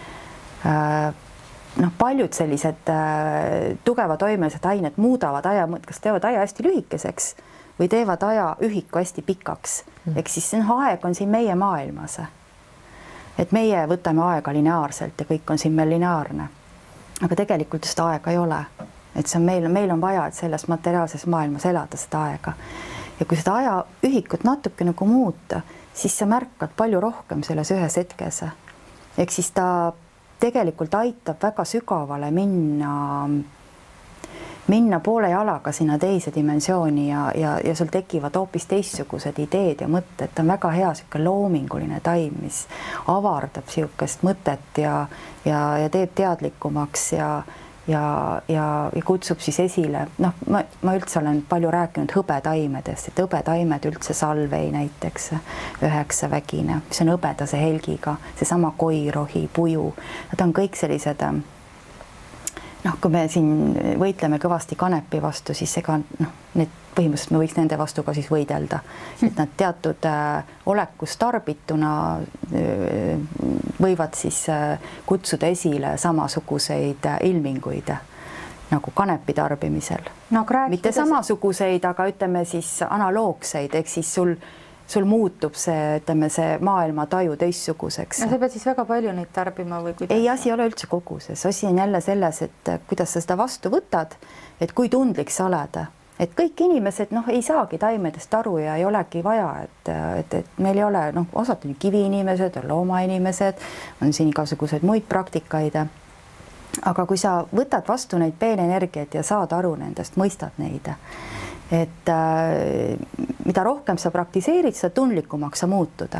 S2: Paljud sellised tugeva toimelised ained muudavad aja, kas teevad aja hästi lühikeseks või teevad aja ühiku hästi pikaks. Ehk siis aeg on siin meie maailmas. Et meie võtame aega lineaarselt ja kõik on siin meil lineaarne. Aga tegelikult seda aega ei ole. et see on meil on vaja, et selles materiaalses maailmas elada seda aega. Ja kui seda ajaühikut natuke nagu muuta, siis sa märkad palju rohkem selles ühes hetkes. Ehk siis ta tegelikult aitab väga sügavale minna poole jalaga sinna teise dimensiooni ja sul tekivad hoopis teistsugused ideed ja mõtted. Ta on väga hea selline loominguline taim, mis avardab siukest mõtet ja teeb teadlikumaks ja kutsub siis esile. Noh, ma üldse olen palju rääkinud hõbetaimedest, et hõbetaimed üldse salvei näiteks 9-vägine, mis on hõbedase helgiga, seesama koirohi, puju. Nad on kõik sellised, noh, kui me siin võitleme kõvasti kanepi vastu, siis ega need põhimõtteliselt me võiks nende vastu ka siis võidelda, et nad teatud olekust tarbituna võivad siis kutsuda esile samasuguseid ilminguid nagu kanepi tarbimisel. No, mitte samasuguseid, aga ütleme siis analoogseid, ehk siis sul muutub see, ütleme, see maailma taju teistsuguseks.
S3: No sa pead siis väga palju neid tarbima või kuidas?
S2: Ei, asi ei ole üldse koguses. Asi on jälle selles, et kuidas sa seda vastu võtad, et kui tundlik sa oled. Et kõik inimesed ei saagi taimedest aru ja ei olegi vaja, et meil ei ole, osad on kiviinimesed, on loomainimesed, on siin igasugused muid praktikaid. Aga kui sa võtad vastu neid peenenergiaid ja saad aru nendest, mõistad neid, et mida rohkem sa praktiseerid, seda tundlikumaks sa muutuda.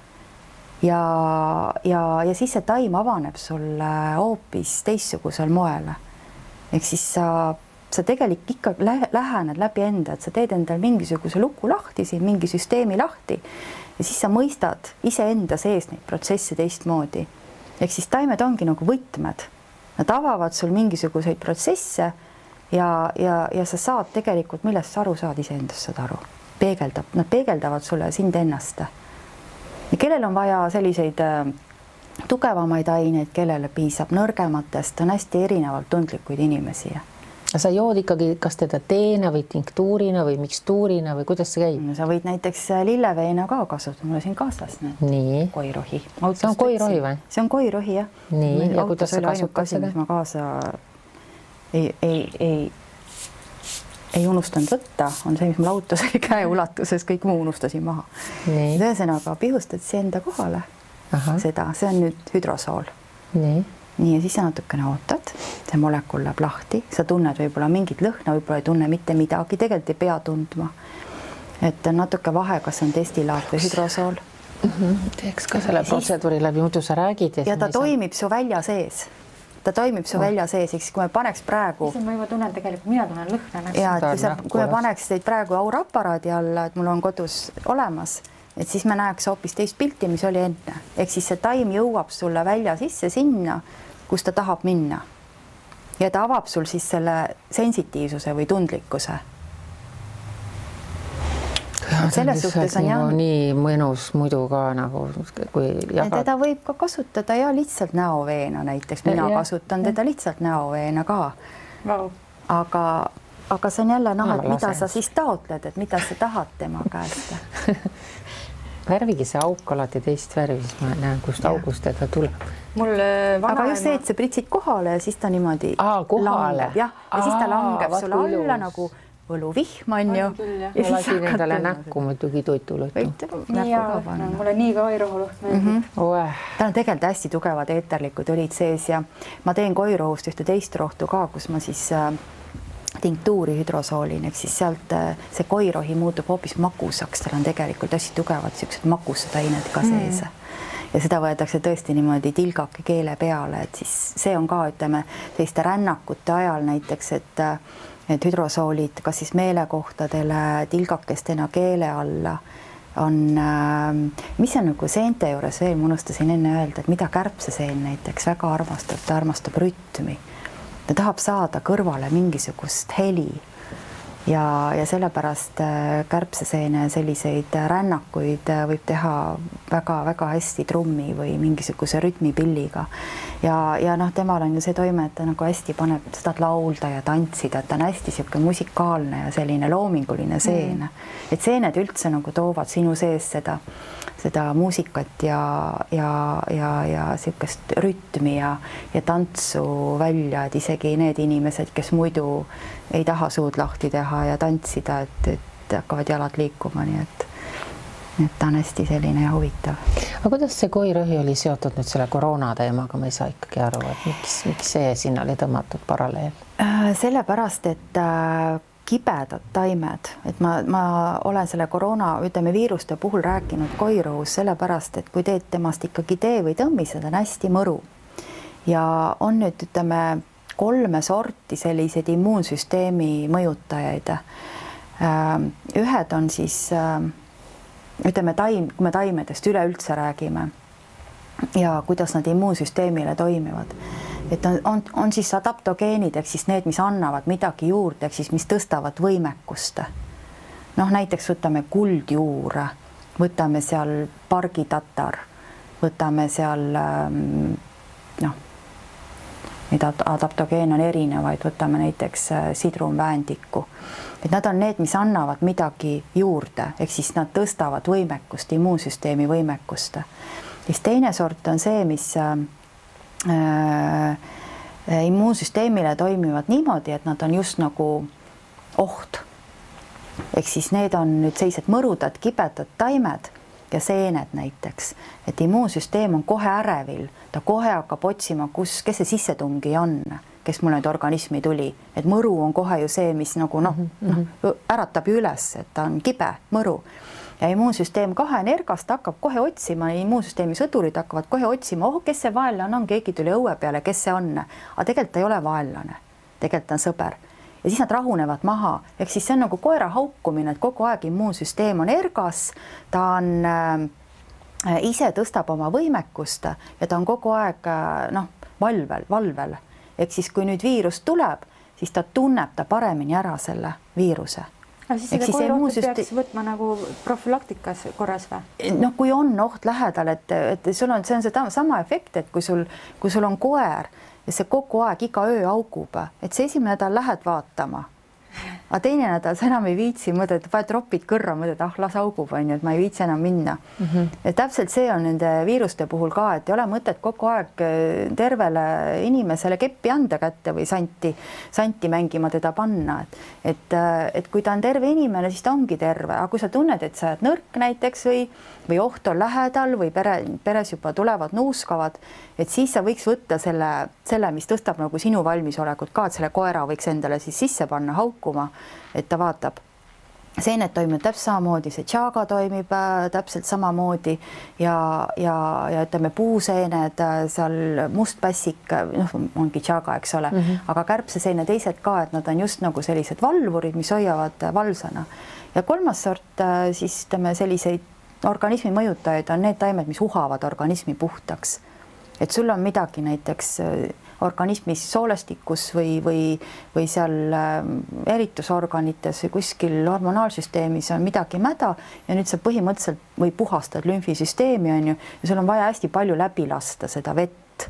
S2: Ja siis see taim avaneb sulle hoopis teistsugusel moel. Ehk siis sa tegelikult ikka lähened läbi enda, et sa teed endal mingisuguse luku lahti, siin mingi süsteemi lahti ja siis sa mõistad iseenda sees neid protsesse teistmoodi. Ehk siis taimed ongi nagu võtmed. Nad avavad sul mingisuguseid protsesse ja sa saad tegelikult, millest sa aru saad, iseendast saad aru. Nad peegeldavad sulle sind ennast. Ja kellel on vaja selliseid tugevamaid aineid, kellele piisab nõrgematest, on hästi erinevalt tundlikuid inimesi.
S1: Sa jood ikkagi kas teda teena või tinktuurina või mikstuurina või kuidas see käib?
S2: Sa võid näiteks lilleveena ka kasutada, mulle siin kaasas
S1: Nii.
S2: Koirohi.
S1: See on koirohi või?
S2: See on koirohi, jah.
S1: Nii, ja kuidas sa kasutad seda?
S2: Ma kaasa ei unustanud võtta, on see, mis mul autos oli käe ulatuses, kõik muu unustasin maha. Ühesõnaga pihustad see enda kohale. Seda, see on nüüd hüdrosool. Nii, ja siis sa natukene ootad, see molekul läheb lahti, sa tunned võib-olla mingit lõhna, võib-olla ei tunne mitte midagi, tegelikult ei pea tundma. Et natuke vahe, kas on destillaat või hüdrosool.
S1: Teeks ka selle protseduuri läbi, muidu sa räägid.
S2: Ja ta toimib su välja sees. Ta toimib su välja sees, eks kui me paneks praegu...
S3: Ma juba tunnen tegelikult, mina tunnen lõhna.
S2: Ja, kui me paneks teid praegu auraparaadi alla, et mul on kodus olemas, et siis me näeks hoopis teist pilti, mis oli enne. Ehk siis see taim jõuab sulle välja sisse sinna, kus ta tahab minna. Ja ta avab sul siis selle sensitiivsuse või tundlikkuse. Selles suhtes on jah...
S1: Nii mõnus muidu ka nagu, kui jagad...
S2: Teda võib ka kasutada ja lihtsalt näoveena näiteks. Mina kasutan teda lihtsalt näoveena ka. Aga see on jälle, et mida sa siis taotled, et mida sa tahad tema käest.
S1: Värvigi see auk alati teist värvi, siis ma näen, kust august teda tuleb.
S2: Aga just see, et sa pritsid kohale ja siis ta niimoodi langeb. Ja siis ta langeb sulle alla nagu võluvihm on ju.
S1: Ma lasin endale näkku muidugi toitulõttu.
S3: Mulle nii ka koirohuluht meeldib.
S2: Ta on tegelikult hästi tugevad eeterlikud õlid sees ja ma teen koirohust ühte teist rohtu ka, kus ma siis tinktuuri hüdrosoolin, ehk siis sealt see koirohi muutub hoopis makusaks, tal on tegelikult hästi tugevad siuksed makused ained ka sees. Ja seda võetakse tõesti niimoodi tilgake keele peale, et siis see on ka, ütleme, teiste rännakute ajal näiteks, et hüdrosoolid kas siis meelekohtadele tilgakestena keele alla on, mis on nagu seente juures veel, ma unustasin enne öelda, et mida kärbseseen näiteks väga armastab, ta armastab rütmi. Ta tahab saada kõrvale mingisugust heli ja sellepärast kärbseseene selliseid rännakuid võib teha väga-väga hästi trummi või mingisuguse rütmipilliga. ja noh, temal on ju see toime, et ta nagu hästi paneb, sa tahad laulda ja tantsida, et ta on hästi sihuke musikaalne ja selline loominguline seene. Et seened üldse nagu toovad sinu sees seda muusikat ja sihukest rütmi ja tantsu välja, et isegi need inimesed, kes muidu ei taha suud lahti teha ja tantsida, et hakkavad jalad liikuma, nii et ta on hästi selline ja huvitav.
S1: Aga kuidas see koirõhi oli seotud nüüd selle koroona teemaga, ma ei saa ikkagi aru, et miks see sinna oli tõmmatud paralleel?
S2: Sellepärast, et kibedad taimed, et ma olen selle koroona, ütleme viiruste puhul rääkinud koirõhus sellepärast, et kui teed temast ikkagi tee või tõmmised, on hästi mõru. Ja on nüüd, ütleme, 3 sorti selliseid immuunsüsteemi mõjutajaid. Ühed on siis ütleme kui me taimedest üleüldse räägime ja kuidas nad immuunsüsteemile toimivad, et on siis adaptogeenid, ehk siis need, mis annavad midagi juurde, ehk siis mis tõstavad võimekust. Noh, näiteks võtame kuldjuure, võtame seal pargitatar, võtame seal noh, mida adaptogeene on erinevaid, võtame näiteks sidrunväändiku. Et nad on need, mis annavad midagi juurde, ehk siis nad tõstavad võimekust, immuunsüsteemi võimekust. Siis teine sort on see, mis immuunsüsteemile toimivad niimoodi, et nad on just nagu oht. Ehk siis need on nüüd sellised mõrudad, kibedad taimed ja seened näiteks, et immuunsüsteem on kohe ärevil, ta kohe hakkab otsima, kes see sissetungi on, kes mul nüüd organismi tuli, et mõru on kohe ju see, mis nagu äratab ju üles, et ta on kibe mõru ja immuunsüsteem kohe energast hakkab kohe otsima, immuunsüsteemi sõdurid hakkavad kohe otsima, kes see vaenlane on, keegi tuli õue peale, kes see on, aga tegelikult ta ei ole vaenlane, tegelikult on sõber. Ja siis nad rahunevad maha, ehk siis see on nagu koera haukumine, et kogu aeg immuunsüsteem on ergas, ta on ise tõstab oma võimekust ja ta on kogu aeg valvel. Ehk siis kui nüüd viirus tuleb, siis ta tunneb ta paremini ära selle viiruse.
S3: Aga siis seda koerohtu peaks võtma nagu profülaktikas korras või?
S2: No kui on oht lähedal, et see on sama efekt, et kui sul on koer ja see kogu aeg iga öö augub, et see esimene nädal lähed vaatama, aga teine nädal sa enam ei viitsi mõelda, et paned ropid kõrra, mõtled, las augub, et ma ei viitsi enam minna. Et täpselt see on nende viiruste puhul ka, et ei ole mõtet kogu aeg tervele inimesele keppi anda kätte või santi mängima teda panna. Et kui ta on terve inimene, siis ta ongi terve, aga kui sa tunned, et sa oled nõrk näiteks või oht on lähedal või peres juba tulevad nuuskavad, et siis sa võiks võtta selle, mis tõstab nagu sinu valmisolekut ka, et selle koera võiks endale siis sisse panna haukuma, et ta vaatab. Seened toimib täpselt samamoodi, see tšaaga toimib täpselt samamoodi ja ütleme puuseened, seal mustpässik, ongi tšaaga, eks ole, aga kärbseseene teised ka, et nad on just nagu sellised valvurid, mis hoiavad valvsana. Ja 3. sort siis ütleme selliseid organismi mõjutajaid on need taimed, mis uhavad organismi puhtaks. Et sul on midagi näiteks organismis soolestikus või seal eritusorganites või kuskil hormonaalsüsteemis on midagi mäda ja nüüd sa põhimõtteliselt või puhastad lümfisüsteemi on ju ja sul on vaja hästi palju läbi lasta seda vett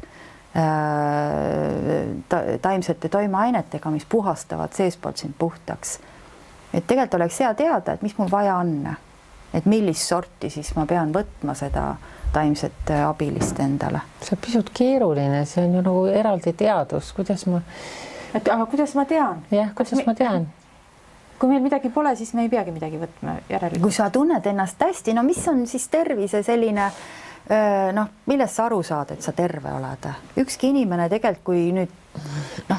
S2: taimsete toimeainetega, mis puhastavad seespoolt sind puhtaks. Et tegelikult oleks hea teada, et mis mul vaja on, et millist sorti siis ma pean võtma seda taimset abilist endale.
S1: See on pisut keeruline, see on ju nagu eraldi teadus, kuidas ma...
S3: Aga kuidas ma tean?
S1: Jah, kuidas ma tean?
S3: Kui meil midagi pole, siis me ei peagi midagi võtma järelikult.
S2: Kui sa tunned ennast hästi, no mis on siis tervise selline, millest sa aru saad, et sa terve oled? Ükski inimene tegelikult, kui nüüd,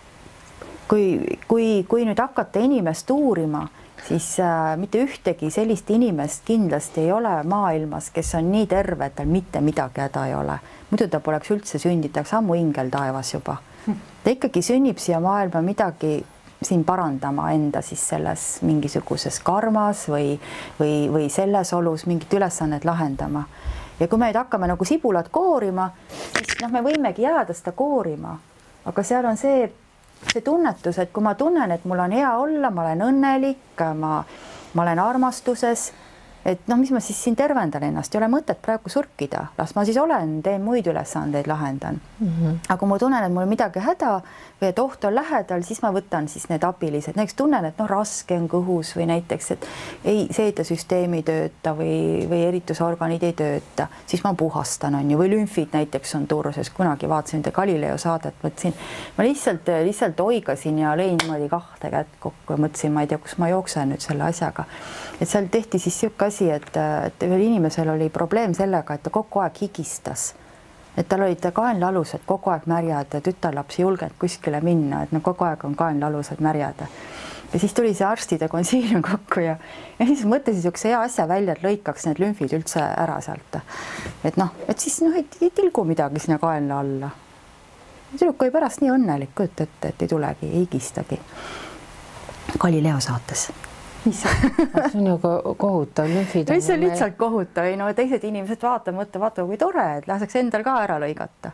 S2: kui nüüd hakata inimest uurima, siis mitte ühtegi sellist inimest kindlasti ei ole maailmas, kes on nii terve, et tal mitte midagi häda ei ole. Muidu ta poleks üldse sünditaks ammu ingel taevas juba. Ta ikkagi sünnib siia maailma midagi siin parandama enda siis selles mingisuguses karmas või selles olus mingit ülesannet lahendama. Ja kui me nüüd hakkame nagu sibulat koorima, siis me võimegi jääda seda koorima, aga seal on see tunnetus, et kui ma tunnen, et mul on hea olla, ma olen õnnelik, ma olen armastuses, et noh, mis ma siis siin tervendan ennast, ei ole mõtet praegu surkida, las ma siis olen, teen muid ülesandeid, lahendan. Aga kui ma tunnen, et mul on midagi häda või et oht on lähedal, siis ma võtan siis need abilised, näiteks tunnen, et noh, raske on kõhus või näiteks, et ei seedesüsteem ei tööta või eritusorganid ei tööta, siis ma puhastan, on ju, või lümfid näiteks on turses, kunagi vaatasin Galileo saadet, mõtlesin, ma lihtsalt oigasin ja lõin niimoodi 2 kätt kokku ja mõtlesin, ma ei tea, kus ma jooksen nüüd selle asjaga. Et seal tehti siis siuke asi, et ühel inimesel oli probleem sellega, et ta kogu aeg higistas. Et tal olid kaenlalused kogu aeg märjad ja tütarlaps ei julgenud kuskile minna, et no kogu aeg on kaenlalused märjad. Ja siis tuli see arstide konsiilium kokku ja siis mõtlesin niisuguse hea asja välja, et lõikaks need lümfid üldse ära sealt. Et noh, et siis noh, ei tilgu midagi sinna kaenla alla. Tüdruk oli pärast nii õnnelik, et ei tulegi, ei higistagi. Galileo saates.
S1: See on ju kohutav, lümfid.
S2: See on lihtsalt kohutav, ei no teised inimesed vaata, kui tore, et laseks endal ka ära lõigata.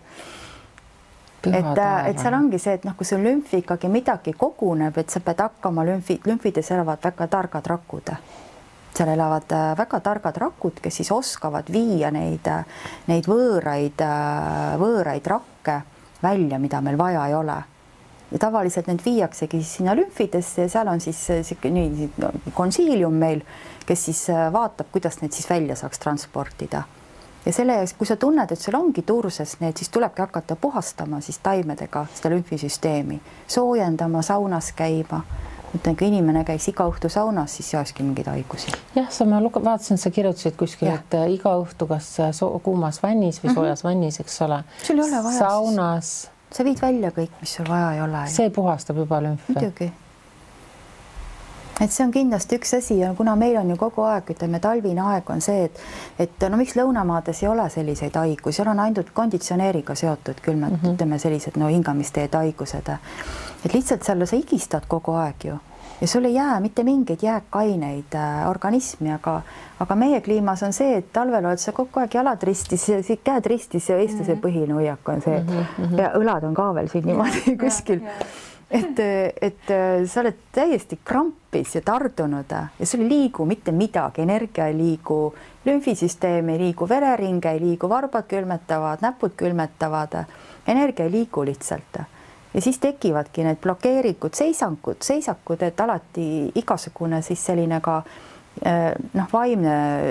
S2: Et seal ongi see, et noh, kui sul lümfi ikkagi midagi koguneb, et sa pead hakkama lümfides elavad väga targad rakud. Seal elavad väga targad rakud, kes siis oskavad viia neid võõraid rakke välja, mida meil vaja ei ole. Ja tavaliselt need viiaksegi sinna lümfidesse ja seal on siis konsiilium meil, kes siis vaatab, kuidas need siis välja saaks transportida. Ja selle jaoks, kui sa tunned, et sul ongi turses need, siis tulebki hakata puhastama siis taimedega seda lümfisüsteemi, soojendama, saunas käima. Kui inimene käiks iga õhtu saunas, siis ei olekski mingeid haigusi.
S1: Jah, ma vaatasin, sa kirjutasid kuskil, et iga õhtu kas kuumas vannis või soojas vannis, eks ole.
S2: Sul ei ole vaja
S1: saunas.
S2: Sa viid välja kõik, mis sul vaja ei ole.
S1: See puhastab juba lümfe.
S2: Muidugi. Et see on kindlasti üks asi ja kuna meil on ju kogu aeg, ütleme, talvine aeg on see, et no miks lõunamaades ei ole selliseid haigusi, seal on ainult konditsioneeriga seotud külmad, ütleme sellised hingamisteed haigused. Et lihtsalt seal sa higistad kogu aeg ju ja sul ei jää mitte mingeid jääkaineid organismi, aga meie kliimas on see, et talvel oled sa kogu aeg jalad ristis, käed ristis ja eestlase põhine hoiak on see ja õlad on ka veel siin niimoodi kuskil. Et sa oled täiesti krampis ja tardunud ja sul ei liigu mitte midagi, energia ei liigu, lümfisüsteem ei liigu, vereringe ei liigu, varbad külmetavad, näpud külmetavad, energia ei liigu lihtsalt. Ja siis tekivadki need blokeerikud, seisakud, et alati igasugune siis selline ka vaimne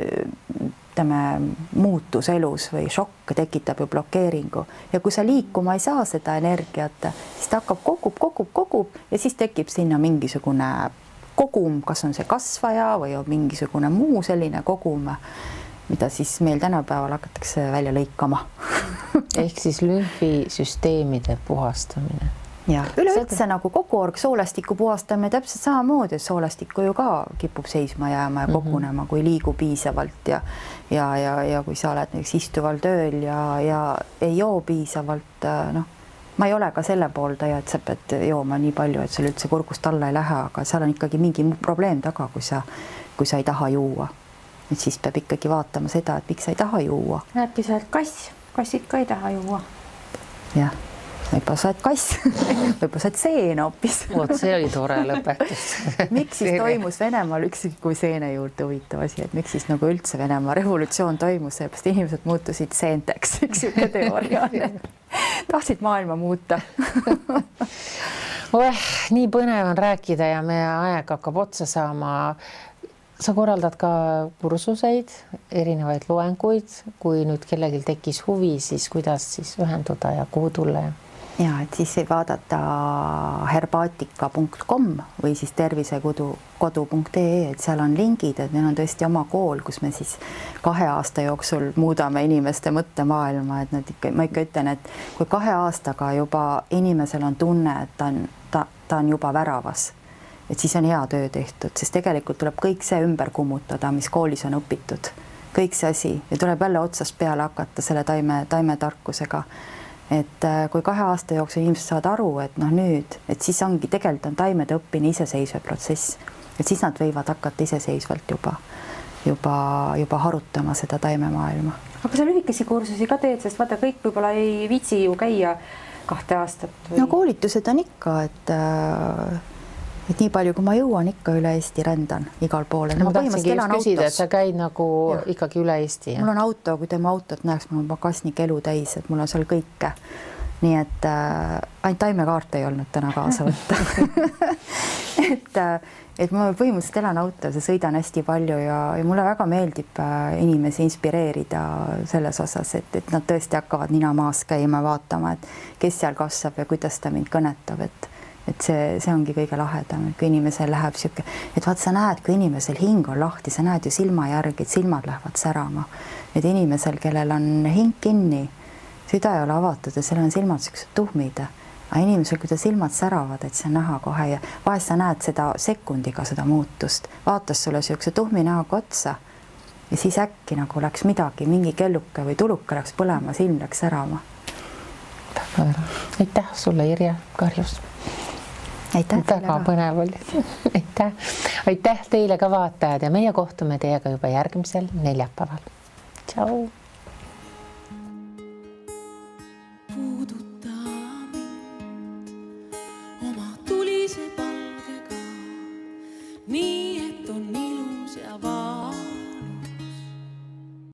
S2: muutus elus või šokk tekitab ju blokeeringu ja kui sa liikuma ei saa seda energiat, siis ta hakkab kogub ja siis tekib sinna mingisugune kogum, kas on see kasvaja või on mingisugune muu selline kogum, mida siis meil tänapäeval hakatakse välja lõikama.
S1: Ehk siis lümfisüsteemide puhastamine.
S2: Ja üleüldse nagu kogu soolestiku puhastamine täpselt samamoodi, et soolestikku ju ka kipub seisma jääma ja kogunema, kui liigu piisavalt ja kui sa oled näiteks istuval tööl ja ei joo piisavalt, ma ei ole ka selle pooldaja, et sa pead jooma nii palju, et sul üldse kurgust alla ei lähe, aga seal on ikkagi mingi probleem taga, kui sa ei taha juua. Et siis peab ikkagi vaatama seda, et miks sa ei taha juua.
S3: Äkki sa oled kassid ka ei taha juua.
S2: Jah. Võib-olla sa oled kass, võib-olla sa oled seen hoopis.
S1: See oli tore lõpetus.
S2: Miks siis toimus Venemaal kui seene juurde huvitav asi, et miks siis nagu üldse Venemaa revolutsioon toimus, seepärast inimesed muutusid seenteks, üks siuke teooria. Tahtsid maailma muuta.
S1: Nii põnev on rääkida ja meie aeg hakkab otsa saama. Sa korraldad ka kursuseid, erinevaid loenguid, kui nüüd kellelgi tekkis huvi, siis kuidas siis ühenduda ja kuhu tulla?
S2: Ja, et siis võib vaadata herbaatika.com või siis tervisekodu.ee, et seal on lingid, et meil on tõesti oma kool, kus me siis 2 aasta jooksul muudame inimeste mõttemaailma, et ma ikka ütlen, et kui 2 aastaga juba inimesel on tunne, et ta on juba väravas, et siis on hea töö tehtud, sest tegelikult tuleb kõik see ümber kummutada, mis koolis on õpitud, kõik see asi ja tuleb jälle otsast peale hakata selle taimetarkusega. Et kui 2 aasta jooksul inimesed saavad aru, et nüüd, et siis ongi tegelikult on taimede õppimine iseseisva protsess, et siis nad võivad hakata iseseisvalt juba harutama seda taimemaailma.
S3: Aga sa lühikesi kursusi ka teed, sest vaata kõik võib-olla ei viitsi ju käia 2 aastat.
S2: No koolitused on ikka, et et nii palju, kui ma jõuan, ikka üle Eesti rändan igal pool.
S1: Ma tahtsingi just küsida, et sa käid nagu ikkagi üle Eesti.
S2: Mul on auto, kui tema autot näeks, mul on pagasnik elu täis, et mul on seal kõike. Nii et ainult taimekaart ei olnud täna kaasa võtta. et ma põhimõtteliselt elan autos ja sõidan hästi palju ja mulle väga meeldib inimesi inspireerida selles osas, et nad tõesti hakkavad nina maas käima, vaatama, et kes seal kasvab ja kuidas ta mind kõnetab, et see ongi kõige lahedam, kui inimesel läheb sihuke, et vaat sa näed, kui inimesel hing on lahti, sa näed ju silma järgi, et silmad lähevad särama. Et inimesel, kellel on hing kinni, süda ei ole avatud ja seal on silmad siuksed tuhmid. Aga inimesel, kui ta silmad säravad, et see on näha kohe ja vahest sa näed seda sekundiga seda muutust. Vaatas sulle siukse tuhmi näoga otsa ja siis äkki nagu läks midagi, mingi kelluke või tuluke läks põlema, silm läks särama.
S1: Aitäh sulle, Irja Karjus. Väga põnev oli. Aitäh teile ka vaatajad ja meie kohtume teiega juba järgmisel neljapäeval. Tšau! Puuduta mind oma tulise